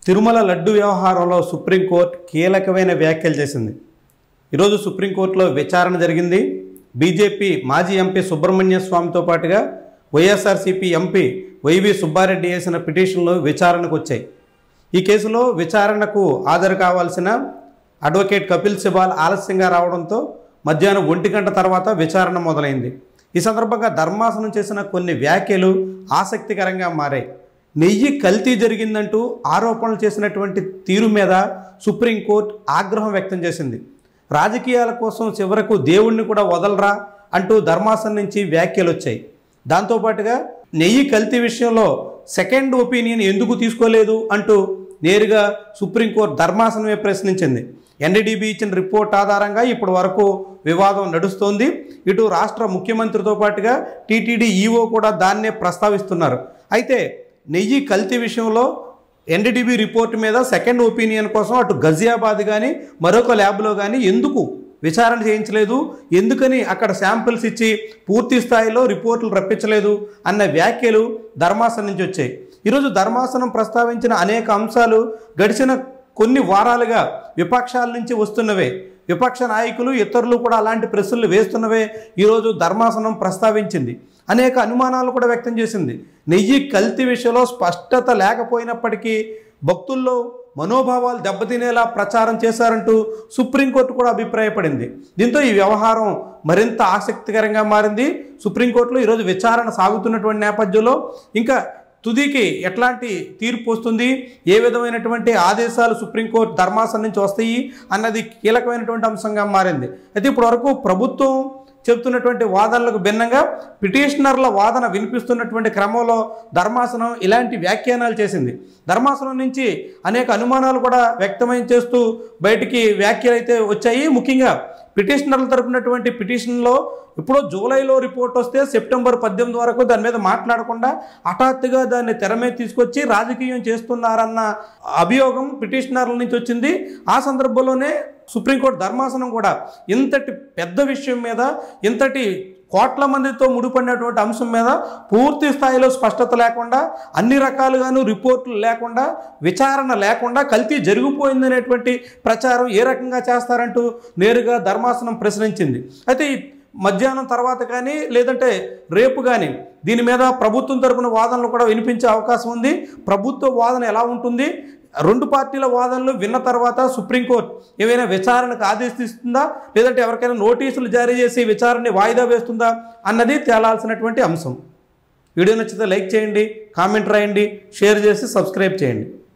తిరుమల లడ్డు వ్యవహారంలో సుప్రీంకోర్టు కీలకమైన వ్యాఖ్యలు చేసింది. ఈరోజు సుప్రీంకోర్టులో విచారణ జరిగింది. బీజేపీ మాజీ ఎంపీ సుబ్రహ్మణ్య స్వామితో పాటుగా వైఎస్ఆర్సీపీ ఎంపీ వైవి సుబ్బారెడ్డి వేసిన పిటిషన్లు విచారణకు వచ్చాయి. ఈ కేసులో విచారణకు హాజరు కావాల్సిన అడ్వకేట్ కపిల్ సిబాల్ ఆలస్యంగా రావడంతో మధ్యాహ్నం 1 గంట తర్వాత విచారణ మొదలైంది. ఈ సందర్భంగా ధర్మాసనం చేసిన కొన్ని వ్యాఖ్యలు ఆసక్తికరంగా మారాయి. నెయ్యి కల్తీ జరిగిందంటూ ఆరోపణలు చేసినటువంటి తీరు మీద సుప్రీంకోర్టు ఆగ్రహం వ్యక్తం చేసింది. రాజకీయాల కోసం చివరకు దేవుణ్ణి కూడా వదలరా అంటూ ధర్మాసనం నుంచి వ్యాఖ్యలు వచ్చాయి. దాంతోపాటుగా నెయ్యి కల్తీ విషయంలో సెకండ్ ఒపీనియన్ ఎందుకు తీసుకోలేదు అంటూ నేరుగా సుప్రీంకోర్టు ధర్మాసనమే ప్రశ్నించింది. ఎన్డీడీబీ ఇచ్చిన రిపోర్ట్ ఆధారంగా ఇప్పటి వరకు వివాదం నడుస్తోంది. ఇటు రాష్ట్ర ముఖ్యమంత్రితో పాటుగా టీటీడీ ఈవో కూడా దాన్నే ప్రస్తావిస్తున్నారు. అయితే నెయ్యి కల్తీ విషయంలో ఎన్డీడీబీ రిపోర్ట్ మీద సెకండ్ ఒపీనియన్ కోసం అటు గజియాబాద్ కానీ మరొక ల్యాబ్లో కానీ ఎందుకు విచారణ చేయించలేదు, ఎందుకని అక్కడ శాంపిల్స్ ఇచ్చి పూర్తి స్థాయిలో రిపోర్టులు రప్పించలేదు అన్న వ్యాఖ్యలు ధర్మాసనం నుంచి వచ్చాయి. ఈరోజు ధర్మాసనం ప్రస్తావించిన అనేక అంశాలు గడిచిన కొన్ని వారాలుగా విపక్షాల నుంచి వస్తున్నవే. విపక్ష నాయకులు ఇతరులు కూడా అలాంటి ప్రశ్నలు వేస్తున్నవే ఈరోజు ధర్మాసనం ప్రస్తావించింది. అనేక అనుమానాలు కూడా వ్యక్తం చేసింది. నెయ్యి కల్తీ విషయంలో స్పష్టత లేకపోయినప్పటికీ భక్తుల్లో మనోభావాలు దెబ్బతినేలా ప్రచారం చేశారంటూ సుప్రీంకోర్టు కూడా అభిప్రాయపడింది. దీంతో ఈ వ్యవహారం మరింత ఆసక్తికరంగా మారింది. సుప్రీంకోర్టులో ఈరోజు విచారణ సాగుతున్నటువంటి నేపథ్యంలో ఇంకా తుదికి ఎట్లాంటి తీర్పు వస్తుంది, ఏ విధమైనటువంటి ఆదేశాలు సుప్రీంకోర్టు ధర్మాసనం నుంచి వస్తాయి అన్నది కీలకమైనటువంటి అంశంగా మారింది. అయితే ఇప్పటి వరకు ప్రభుత్వం చెబుతున్నటువంటి వాదనలకు భిన్నంగా పిటిషనర్ల వాదన వినిపిస్తున్నటువంటి క్రమంలో ధర్మాసనం ఇలాంటి వ్యాఖ్యానాలు చేసింది. ధర్మాసనం నుంచి అనేక అనుమానాలు కూడా వ్యక్తమైన చేస్తూ బయటికి వ్యాఖ్యలు అయితే వచ్చాయి. ముఖ్యంగా పిటిషనర్ల తరపునటువంటి పిటిషన్లో ఇప్పుడు జూలైలో రిపోర్ట్ వస్తే సెప్టెంబర్ 18 వరకు దాని మీద మాట్లాడకుండా హఠాత్తుగా దాన్ని తెర మీద తీసుకొచ్చి రాజకీయం చేస్తున్నారన్న అభియోగం పిటిషనర్ల నుంచి వచ్చింది. ఆ సందర్భంలోనే సుప్రీంకోర్టు ధర్మాసనం కూడా ఇంతటి పెద్ద విషయం మీద, ఇంతటి కోట్ల మందితో ముడిపడినటువంటి అంశం మీద పూర్తి స్థాయిలో స్పష్టత లేకుండా, అన్ని రకాలుగాను రిపోర్టులు లేకుండా, విచారణ లేకుండా కల్తీ జరిగిపోయిందనేటువంటి ప్రచారం ఏ రకంగా చేస్తారంటూ నేరుగా ధర్మాసనం ప్రశ్నించింది. అయితే మధ్యాహ్నం తర్వాత కానీ లేదంటే రేపు కానీ దీని మీద ప్రభుత్వం తరపున వాదనలు కూడా వినిపించే అవకాశం ఉంది. ప్రభుత్వ వాదన ఎలా ఉంటుంది, రెండు పార్టీల వాదనలు విన్న తర్వాత సుప్రీంకోర్టు ఏమైనా విచారణకు ఆదేశిస్తుందా, లేదంటే ఎవరికైనా నోటీసులు జారీ చేసి విచారణని వాయిదా వేస్తుందా అన్నది తేలాల్సినటువంటి అంశం. వీడియో నచ్చితే లైక్ చేయండి, కామెంట్ రాయండి, షేర్ చేసి సబ్స్క్రైబ్ చేయండి.